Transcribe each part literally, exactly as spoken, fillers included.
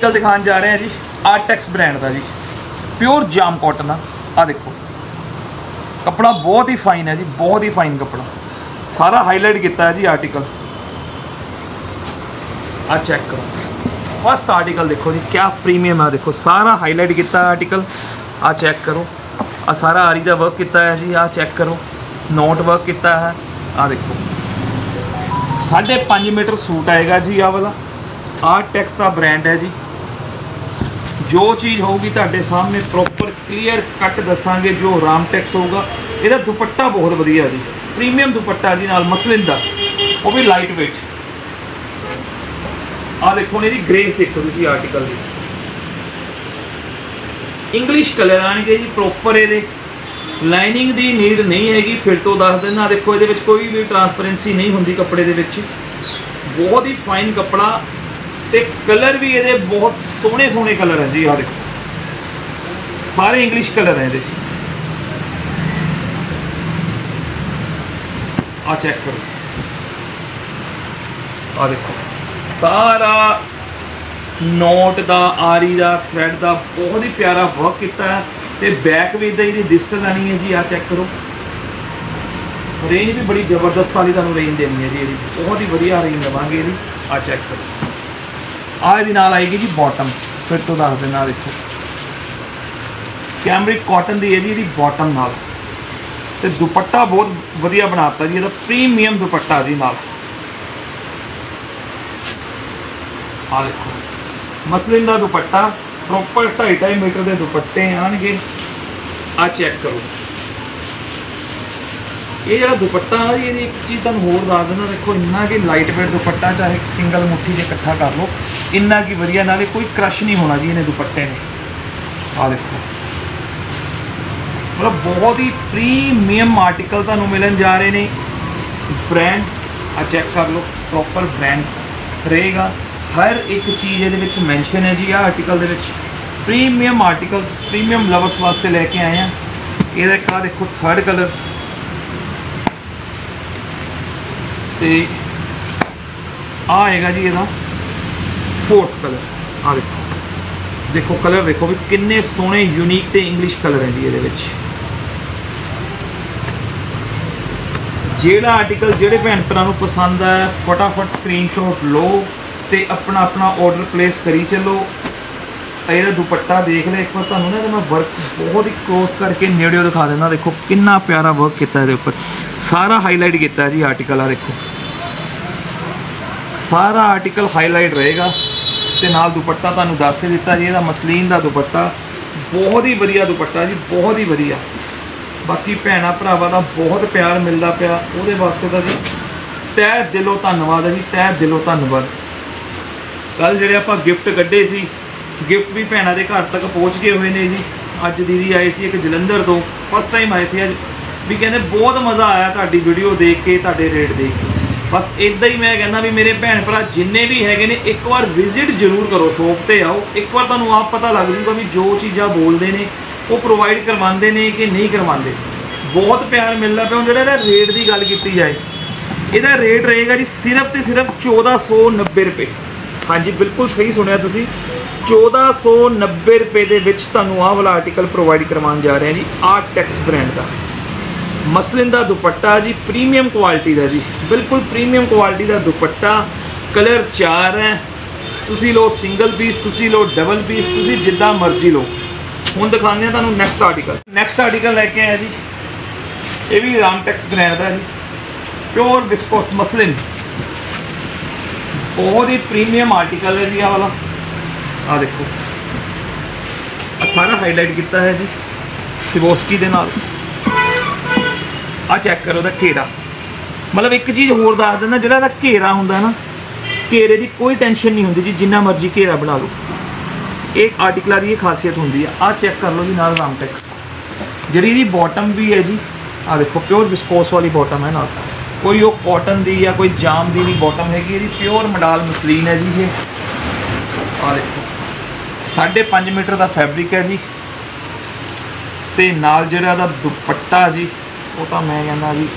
दिखाने जा रहे हैं जी आर्टेक्स ब्रांड का जी, प्योर जाम कॉटन आ। आ देखो कपड़ा बहुत ही फाइन है जी, बहुत ही फाइन कपड़ा, सारा हाईलाइट किया है जी आर्टिकल। आ चेक करो फर्स्ट आर्टिकल देखो जी, क्या प्रीमियम है, देखो सारा हाईलाइट किया है आर्टिकल। आ चेक करो, आ सारा आरी का वर्क किया है जी। आ चेक करो नोट वर्क किया है। आ देखो साढ़े पाँच मीटर सूट आएगा जी। आ वाला आर्टेक्स का ब्रांड है जी। जो चीज़ होगी तुहाडे सामने प्रॉपर क्लीयर कट दसांगे। जो रामटेक्स होगा, ਇਹਦਾ दुपट्टा बहुत वधिया जी, प्रीमियम दुपट्टा जी नाल मसलिन का, वो भी लाइट वेट। आ देखो ने ग्रेस देखो तुसीं आर्टिकल की, इंग्लिश कलर आएंगे जी प्रॉपर। ये लाइनिंग की नीड नहीं हैगी, फिर तो दस देना। देखो ये कोई भी ट्रांसपेरेंसी नहीं होंगी कपड़े दे विच, बहुत ही फाइन कपड़ा। ते कलर भी ये बहुत सोहने सोहने कलर है जी। आ देखो सारे इंग्लिश कलर हैं ये। आ चेक करो, आ देखो सारा नोट का आरी का थ्रेड का बहुत ही प्यारा वर्क किया है। तो बैक भी इदा ही डिजिटल आनी है जी। आ चेक करो, रेंज भी बड़ी जबरदस्त वाली तुहानूं रेंज देनी है जी, बहुत ही वधिया रेंज देवांगे जी। आ चेक करो, आ इहदे नाल आएगी जी बॉटम, फिर तो दस देना। देखो कैमरिक कॉटन की है जी, इहदी बॉटम नाल। ते दुपट्टा बहुत वधिया बनाता जी, इहदा प्रीमियम दुपट्टा जी नाल। आ देखो मसलिन का दुपट्टा, प्रॉपर ढाई ढाई मीटर के दुपट्टे आएंगे। आ चेक करो, ये जो दुपट्टा है जी, एक चीज़ तुहानूं होर दस देना। देखो इन्ना कि लाइट वेट दुपट्टा, चाहे सिंगल मुट्ठी से इकट्ठा कर लो, इन्ना की वधिया, नाले कोई क्रश नहीं होना जी इन्हें दुपट्टे ने। आ देखो मतलब बहुत ही प्रीमियम आर्टिकल तुहानूं मिलन जा रहे हैं। ब्रांड आ चेक कर लो, प्रॉपर ब्रांड रहेगा। हर एक चीज़ ये मैंशन है जी। आ आर्टिकल दे विच प्रीमियम आर्टिकल्स प्रीमियम लवर्स वास्ते लैके आए हैं। ये आ देखो थर्ड कलर, तो आएगा जी ਇਹਦਾ फोर्थ कलर। आ देखो देखो कलर देखो भी किन्ने सोहने यूनीक ते इंग्लिश कलर है जी। ये ਜਿਹੜਾ आर्टिकल ਜਿਹੜੇ भैन भरावां ਨੂੰ पसंद है फटाफट स्क्रीनशॉट लो तो अपना अपना ऑर्डर प्लेस करी चलो। ਇਹਦਾ दुपट्टा देख ले एक बार, तुहानूं ना मैं वर्क बहुत ही क्लोज करके नेड़े दिखा देना। देखो कितना प्यारा वर्क किया है, उपर सारा हाईलाइट किया जी आर्टिकल। आ देखो सारा आर्टिकल हाईलाइट रहेगा, तो नाल दुपट्टा तुहानूं दस ही दिता जी। ਇਹਦਾ मसलीन का दुपट्टा बहुत ही वधिया दुपट्टा जी, बहुत ही वधिया। बाकी भैणा भरावां दा बहुत प्यार मिलता पिया, ਉਹਦੇ वास्ते तो जी तह दिलों धन्नवाद है जी, तह दिलों धन्नवाद। कल ਜਿਹੜੇ ਆਪਾਂ गिफ्ट कढ़े सी, गिफ्ट भी भैणों के घर तक पहुँच गए हुए हैं जी। अज दीदी आए सी एक जलंधर तो, फस्ट टाइम आए सी अज, भी कहते बहुत मज़ा आया तुहाडी वीडियो देख के, तुहाडे रेट देख के। बस इदा ही मैं कहना भी मेरे भैन भरा जिन्ने भी है ने एक बार विजिट जरूर करो, शॉप पर आओ, एक बार तुहानूं आप पता लग जूगा भी जो चीज़ां बोलते हैं वो प्रोवाइड करवाते हैं कि नहीं करवाते। बहुत प्यार मिलता पे। हुण जिहड़ा रेट की गल की जाए, ਇਹਦਾ रेट रहेगा जी सिर्फ तो सिर्फ चौदह सौ नब्बे रुपये। हाँ जी बिल्कुल सही सुनिया तुसीं, चौदह सौ नब्बे रुपये के विच तुहानूं आह वाला आर्टिकल प्रोवाइड करवाने जा रहे हैं जी। आर्टेक्स ब्रांड का मसलिन का दुपट्टा जी, प्रीमियम क्वालिटी का जी, बिल्कुल प्रीमियम क्वालिटी का दुपट्टा। कलर चार है, तुसीं लो सिंगल पीस, तुसीं लो डबल पीस, तुसीं जिद्दां मर्जी लो। हुण दिखाने तुहानूं नैक्सट आर्टिकल। नैक्सट आर्टिकल लैके आए जी, ये भी रामटेक्स ब्रांड का जी, प्योर विस्कोस मसलिन, बहुत ही प्रीमियम आर्टिकल है जी। आ वाला आ देखो आ सारा हाईलाइट किया है जी सिवोस्की दे नाल। आ चेक करो दा घेरा, मतलब एक चीज़ होर दस देना, जिहड़ा दा घेरा हुंदा ना, घेरे की कोई टेंशन नहीं होंदी जी, जिन्ना मर्जी घेरा बना लो। एक आर्टिकल की खासियत होंदी है। आ चेक कर लो जी नाल रामटेक्स, जिहड़ी इहदी बॉटम भी है जी। आ देखो प्योर विस्कोस वाली बॉटम है ना, कोई वो कॉटन दी या कोई जाम दी नहीं बॉटम हैगी, ये प्योर मडाल मसलीन है जी। ये आ देखो साढ़े पाँच मीटर का फैब्रिक है जी, तो नाल जिहड़ा दा दुपट्टा जी, वो तो मैं कहना जी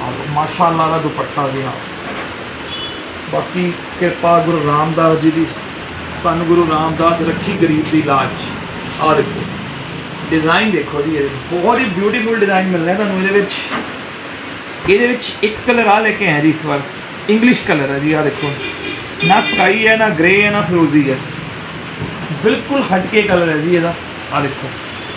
माशाअल्लाह का दुपट्टा जी। हाँ बाकी कृपा गुरु रामदास जी की ਧੰਨ ਗੁਰੂ ਰਾਮਦਾਸ ਰੱਖੀ ਗਰੀਬ ਦੀ ਲਾਜ। ਆ ਦੇਖੋ डिज़ाइन देखो जी, ये बहुत ही ब्यूटीफुल डिज़ाइन मिल रहा है तुहानूं इहदे विच। इहदे विच एक कलर आ लेके आए जी इस बार, इंग्लिश कलर है जी। आ देखो ना स्काई है, ना ग्रे है, ना फिरोजी है, बिल्कुल हटके कलर है जी इहदा। आ देखो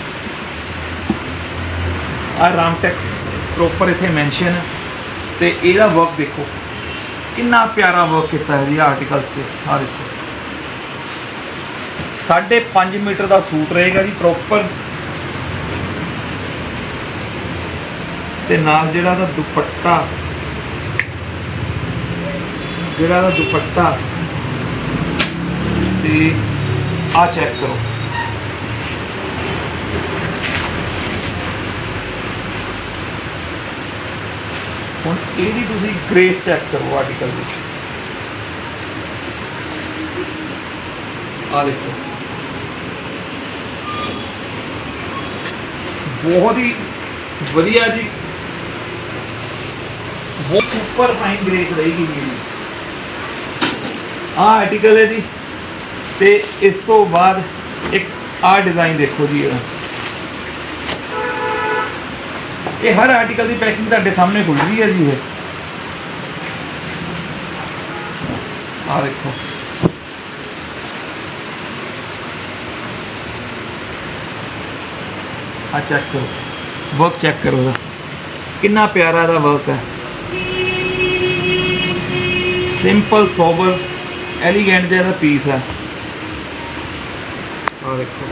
आ रामटेक्स प्रॉपर इत्थे मैंशन है ते इहदा वर्क देखो कितना प्यारा वर्क किया है जी आर्टिकल्स से। आ देखो साढ़े पाँच मीटर का सूट रहेगा जी प्रॉपर, ते नाल जिहड़ा दा दुपट्टा, जिहड़ा दा दुपट्टा ते आ चेक करो, हुण इहदी तुसीं ग्रेस चेक करो आर्टिकल दी। आ देखो बहुत ही वधिया जी, बहुत सुपर फाइन ग्रेस रहेगी जी। आ आर्टिकल है जी, ते इस तो बाद एक आ डिज़ाइन देखो जी। ये हर आर्टिकल की पैकिंग तुहाडे सामने खुल रही है जी। ये आ देखो आ चेक करो वर्क, चेक करो कितना प्यारा दा वर्क है, सिंपल सोबर एलिगेंट जैसा पीस है। और देखो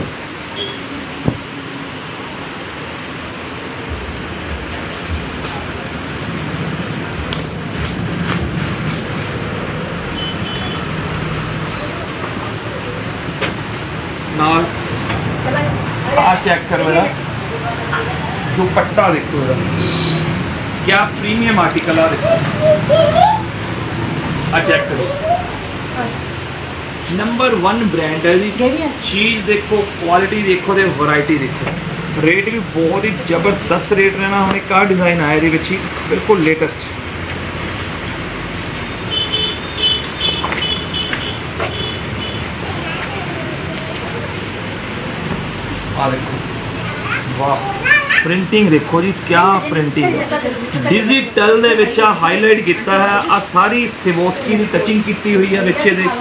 नाल आ चेक करो इहदा दुपट्टा देखो, क्या प्रीमियम आर्टिकल आ देखो। आ चेक करो नंबर वन ब्रांड है जी। चीज़ देखो, क्वालिटी देखो, ते वैरायटी देखो, रेट भी बहुत ही जबरदस्त रेट रहना। हम एक आ डिज़ाइन आया ये बिल्कुल लेटेस्ट। आ देखो वाह, प्रिंटिंग देखो जी, क्या प्रिंटिंग है। डिजिटल दे विच हाईलाइट किया है, आ सारी सिवोस्की की टचिंग की हुई है विच दे,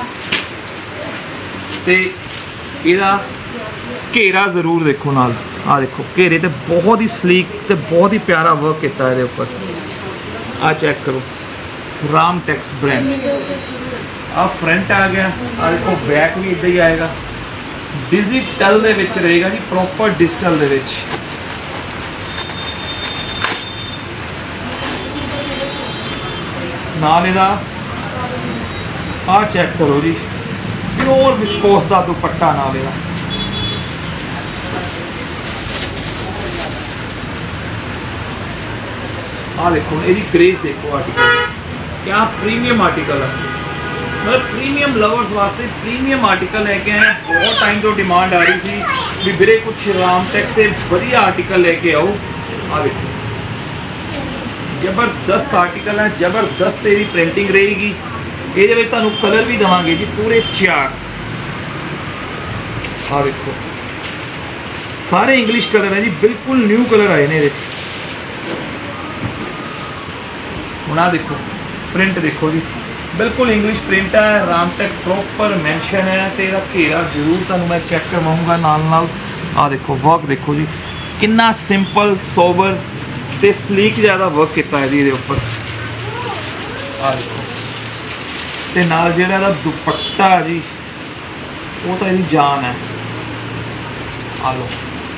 ते इहदा घेरा जरूर देखो नाल। आ देखो घेरे ते बहुत ही स्लीक ते बहुत ही प्यारा वर्क किया है ऊपर। आ चेक करो रामटेक्स ब्रांड। आ फ्रंट आ गया, आ देखो बैक भी इदा ही आएगा, डिजिटल दे विच रहेगा जी, प्रॉपर डिजिटल दे विच। नाल इहदा आ चेक करो जी, प्योर विस्कोस का दुपट्टा नाल इहदा। आ देखो इसकी ग्रेस देखो आर्टिकल, क्या प्रीमियम आर्टिकल है। मतलब प्रीमियम लवर्स वास्ते प्रीमियम आर्टिकल लेके आए। बहुत टाइम तो डिमांड आ रही थी भी मेरे कुछ रामटेक्स से वधिया आर्टिकल लेके आओ। आ देखो जबरदस्त आर्टिकल है, जबरदस्त तेरी प्रिंटिंग रहेगी। ये तुहानू कलर भी देवांगे जी पूरे चार। आ देखो सारे इंग्लिश कलर है जी, बिल्कुल न्यू कलर आए ने। हुण आ देखो प्रिंट देखो जी, बिल्कुल इंग्लिश प्रिंट है, रामटेक्स प्रॉपर मैंशन है, तो यह घेरा जरूर तुहानू मैं चेक करवाऊँगा नाल नाल। आ देखो वर्क देखो जी, कितना सिंपल सोबर ते स्लीक ज़्यादा वर्क किया है जी ये ऊपर। आ देखो ते नाल जिहड़ा इहदा दुपट्टा जी वो तो इहदी जान है। आ लो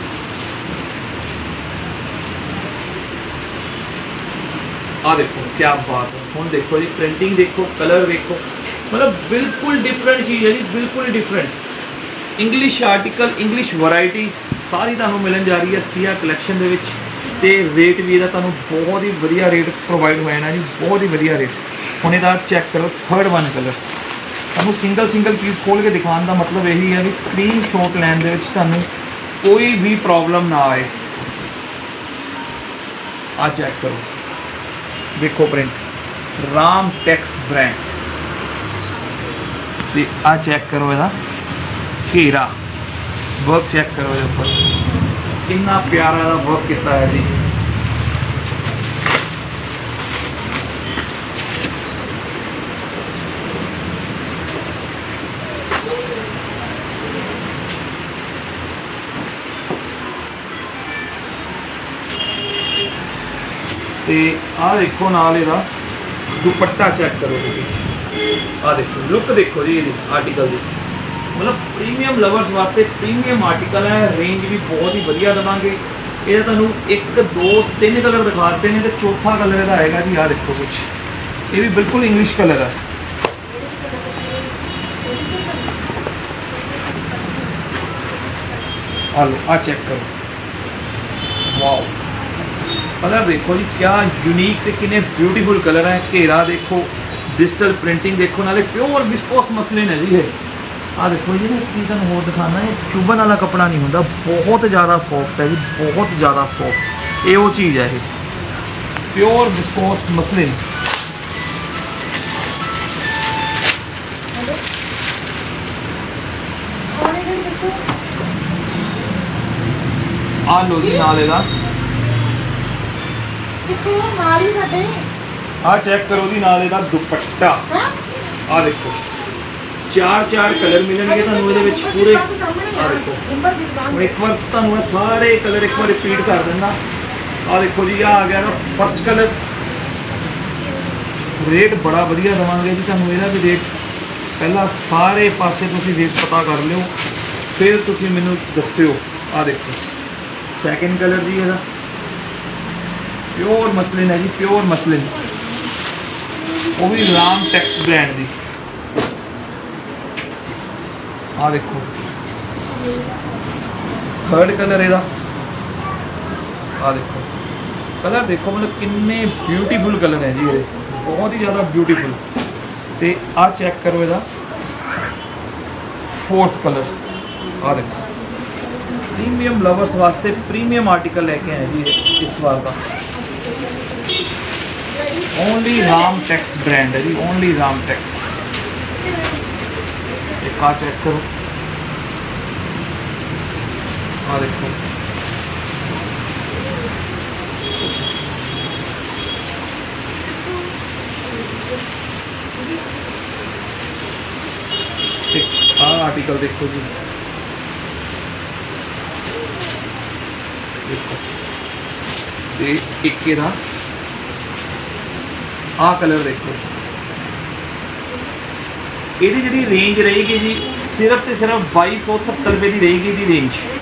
आ देखो क्या बात है। हुण देखो जी प्रिंटिंग देखो, कलर देखो, मतलब बिल्कुल डिफरेंट चीज़ है जी, बिल्कुल ही different. English article, English variety सारी तुहानू मिलन जा रही है सिया कलैक्शन दे विच। ते रेट भी इहदा तुहानू बहुत ही वधिया रेट प्रोवाइड होया ना जी, बहुत ही वधिया रेट। हुण इहदा चेक करो थर्ड वन कलर। तुहानू सिंगल सिंगल पीस खोल के दिखाने का मतलब यही है भी स्क्रीन शॉट लैन दे विच तुहानू कोई भी प्रॉब्लम ना आए। आ चेक करो देखो प्रिंट रामटेक्स ब्रांड। ਤੇ ਆ ਚੈੱਕ ਕਰੋ ਇਹਦਾ घेरा वर्क चेक करो ये ऊपर कितना प्यारा दा वर्क किया है जी। ते आ देखो नाल इहदा दुपट्टा चेक करो तुसीं, आ देखो लुक देखो जी ये आर्टिकल की, मतलब प्रीमियम लवर्स वास्ते प्रीमियम आर्टिकल है। रेंज भी बहुत ही बढ़िया देवांगे। ये तुहानूं एक दो तीन कलर दिखाते हैं तो चौथा कलर इहदा आएगा जी। आ देखो कुछ ये भी बिल्कुल इंग्लिश कलर है। आ लो आ चेक करो, वाओ कलर देखो जी क्या यूनीक ते कितने ब्यूटीफुल कलर है। घेरा देखो, डिजिटल प्रिंटिंग देखो, नाले प्योर विस्कोस मसलिन है जी ये। आ देखो जी एक चीज़ तुहानूं होर दिखाना है, चुभन वाला कपड़ा नहीं होंदा, बहुत ज़्यादा सॉफ्ट है जी, बहुत ज़्यादा सॉफ्ट। ये वो चीज़ है, ये प्योर विस्कोस मसलिन। आ लो जी नाल इहदा आ चेक करो जी नाल इहदा दुपट्टा। आ देखो चार चार कलर मिलेंगे तुहानूं इहदे विच पूरे। आ देखो हुण एक बार तुहानूं सारे कलर एक बार रिपीट कर दिंदा। आ देखो जी आ गया ना फर्स्ट कलर। रेट बड़ा वधिया देवांगे जी तुहानूं, इहदा भी रेट पहला सारे पासे तुसीं रेट पता कर लिओ फिर तुसीं मैनूं दस्सिओ। आ देखो सैकेंड कलर जी इहदा प्योर मसलिन है जी, प्योर मसलिन, वो भी राम टैक्स ब्रांड की। आ देखो थर्ड कलर इहदा। आ देखो कलर देखो मतलब किन्ने ब्यूटीफुल कलर है जी ये, बहुत ही ज़्यादा ब्यूटीफुल। तो आ चेक करो इहदा फोर्थ कलर। आ देखो प्रीमियम लवर्स वास्ते प्रीमियम आर्टिकल लेके आए जी इस बार का। ओनली राम टैक्स ब्रांड है जी, ओनली राम टैक्स। एक आ चेक करो, आ देखो एक आ आर्टिकल देखो जी, देखो एक इहदा आ कलर देखो। ਇਹਦੀ ਜਿਹੜੀ ਰੇਂਜ ਰਹੇਗੀ ਜੀ ਸਿਰਫ ਤੇ ਸਿਰਫ बाईस सौ सत्तर रुपए ਦੀ ਰਹੇਗੀ ਦੀ ਰੇਂਜ।